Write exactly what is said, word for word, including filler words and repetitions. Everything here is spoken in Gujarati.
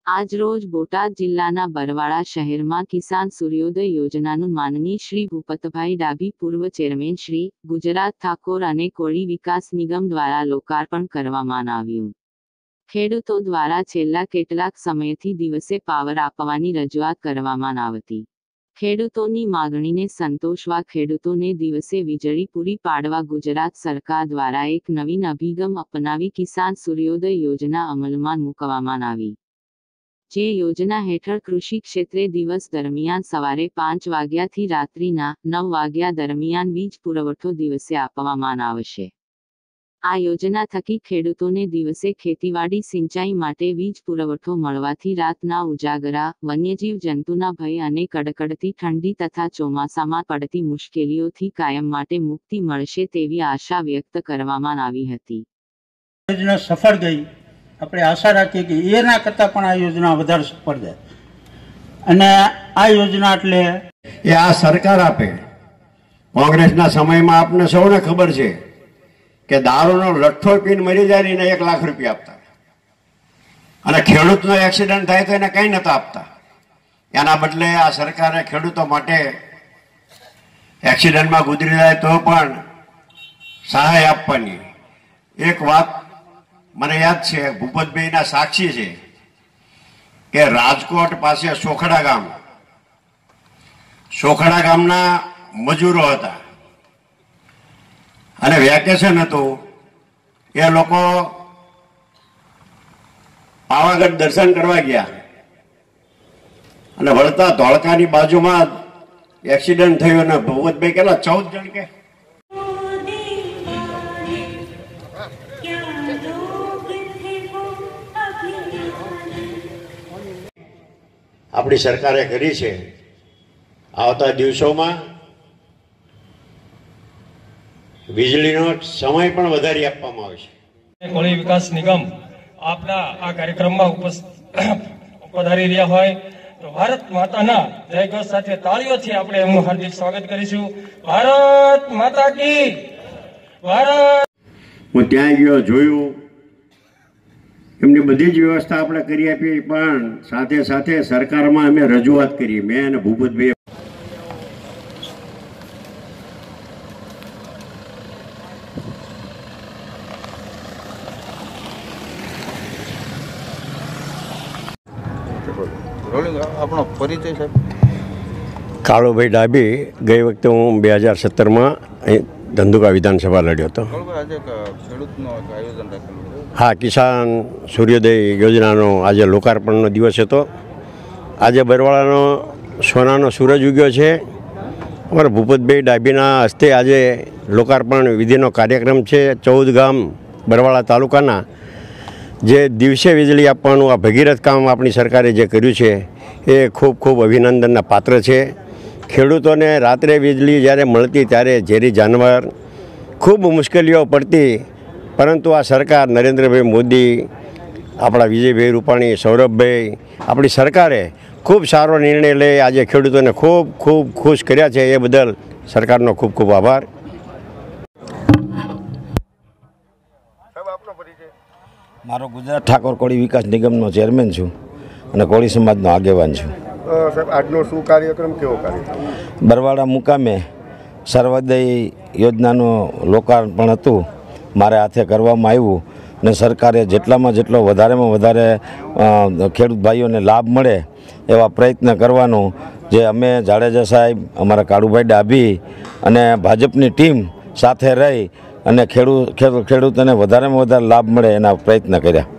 આજ રોજ બોટાદ જિલ્લાના બરવાળા શહેરમાં કિસાન સૂર્યોદય યોજનાનું માનનીય શ્રી ભૂપતભાઈ ડાભી પૂર્વ ચેરમેન શ્રી ગુજરાત ઠાકોર અને કોળી વિકાસ નિગમ દ્વારા લોકાર્પણ કરવામાં આવ્યું। ખેડૂતો દ્વારા છેલ્લા કેટલાક સમયથી દિવસે પાવર આપવાની રજૂઆત કરવામાં આવતી। ખેડૂતોની માગણીને સંતોષવા ખેડૂતોને દિવસે વીજળી પૂરી પાડવા ગુજરાત સરકાર દ્વારા એક નવીન અભિગમ અપનાવી કિસાન સૂર્યોદય યોજના અમલમાં મૂકવામાં આવી। જે યોજના હેઠળ કૃષિ ક્ષેત્રે દિવસ દરમિયાન સવારે પાંચ વાગ્યાથી રાત્રિના નવ વાગ્યા દરમિયાન વીજ પુરવઠો દિવસે આપવામાં આવશે। આ યોજના થકી ખેડૂતોને દિવસે ખેતીવાડી સિંચાઈ માટે વીજ પુરવઠો મળવાથી રાતના ઉજાગરા, વન્યજીવ જંતુના ભય અને કડકડતી ઠંડી તથા ચોમાસામાં પડતી મુશ્કેલીઓથી કાયમ માટે મુક્તિ મળશે તેવી આશા વ્યક્ત કરવામાં આવી હતી। યોજના સફળ ગઈ। આપણે આશા રાખીએ કે એના કરતાં પણ આ યોજના વધારે સફળ જાય અને આ યોજના એટલે એ આ સરકાર આપે। કોંગ્રેસના સમયમાં આપને સૌને ખબર છે કે દારૂનો લઠ્ઠો પીને મરી જાય ને એને એક લાખ રૂપિયા આપતા અને ખેડૂતનો એક્સિડન્ટ થાય તો એને કંઈ નહોતા આપતા। એના બદલે આ સરકારે ખેડૂતો માટે એક્સિડન્ટમાં ગુજરી જાય તો પણ સહાય આપવાની એક વાત મને યાદ છે, ભૂપતભાઈના સાક્ષી છે કે રાજકોટ પાસે સોખડા ગામ સોખડા ગામના મજૂરો હતા અને વેકેશન હતું। એ લોકો પાવાગઢ દર્શન કરવા ગયા અને વળતા ધોળકાની બાજુમાં એક્સિડન્ટ થયું અને ભૂપતભાઈ કેટલા ચૌદ જણ કે આપણી સરકારે કરી છે। આવતા દિવસોમાં વીજળીનો સમય પણ વધારી આપવામાં આવશે। કોળી વિકાસ નિગમ આપના આ કાર્યક્રમમાં પધારી રહ્યા હોય તો ભારત માતાના જયઘોષ સાથે તાળીઓથી આપણે એમનું હાર્દિક સ્વાગત કરીશું। ભારત માતા કી ભારત। હું ત્યાં ગયો, જોયું, એમની બધી જ વ્યવસ્થા આપણે કરી આપી, પણ સાથે સાથે સરકારમાં અમે રજૂઆત કરી। મેં અને ભૂપતભાઈ આપણો પરિચય સાહેબ? કાળુભાઈ ડાભી। ગઈ વખતે હું બે હજાર સત્તરમાં અહીં ધંધુકા વિધાનસભા લડ્યો હતો। આજે ખેડૂતનું આયોજન રાખેલું છે? હા, કિસાન સૂર્યોદય યોજનાનો આજે લોકાર્પણનો દિવસ હતો। આજે બરવાળાનો સોનાનો સૂરજ ઉગ્યો છે। અમારા ભૂપતભાઈ ડાભીના હસ્તે આજે લોકાર્પણ વિધિનો કાર્યક્રમ છે। ચૌદ ગામ બરવાળા તાલુકાના જે દિવસે વીજળી આપવાનું આ ભગીરથ કામ આપણી સરકારે જે કર્યું છે એ ખૂબ ખૂબ અભિનંદનના પાત્ર છે। ખેડૂતોને રાત્રે વીજળી જ્યારે મળતી ત્યારે ઝેરી જાનવર ખૂબ મુશ્કેલીઓ પડતી, પરંતુ આ સરકાર નરેન્દ્રભાઈ મોદી, આપણા વિજયભાઈ રૂપાણી, સૌરભભાઈ, આપણી સરકારે ખૂબ સારો નિર્ણય લઈ આજે ખેડૂતોને ખૂબ ખૂબ ખુશ કર્યા છે। એ બદલ સરકારનો ખૂબ ખૂબ આભાર। મારો ગુજરાત ઠાકોર કોળી વિકાસ નિગમનો ચેરમેન છું અને કોળી સમાજનો આગેવાન છું। સાહેબ, આજનો શું કાર્યક્રમ, કેવો કાર્યક્રમ? બરવાળા મુકામે સર્વોદય યોજનાનું લોકાર્પણ હતું, મારે હાથે કરવામાં આવ્યું અને સરકારે જેટલામાં જેટલો વધારેમાં વધારે ખેડૂત ભાઈઓને લાભ મળે એવા પ્રયત્ન કરવાનું જે અમે જાડેજા સાહેબ, અમારા કાળુભાઈ ડાભી અને ભાજપની ટીમ સાથે રહી અને ખેડૂત ખેડૂતોને વધારેમાં વધારે લાભ મળે એના પ્રયત્ન કર્યા।